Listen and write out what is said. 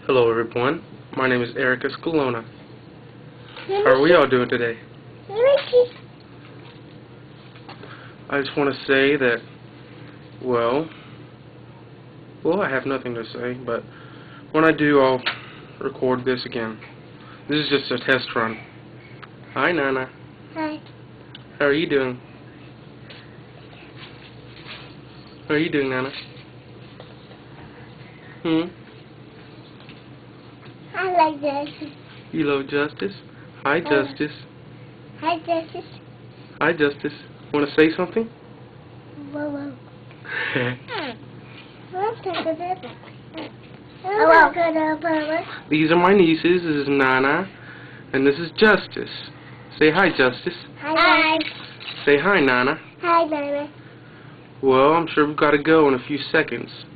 Hello everyone, my name is Escalona. How are we all doing today? I just want to say that, well, I have nothing to say, but when I do, I'll record this again. This is just a test run. Hi, Nana. Hi. How are you doing? How are you doing, Nana? I like justice. You love justice? Hi, Justice. Hi, justice. Hi, Justice. Want to say something? Whoa. These are my nieces. This is Nana, and this is Justice. Say hi, Justice. Hi. Say hi, Nana. Hi, Nana. Well, I'm sure we've got to go in a few seconds.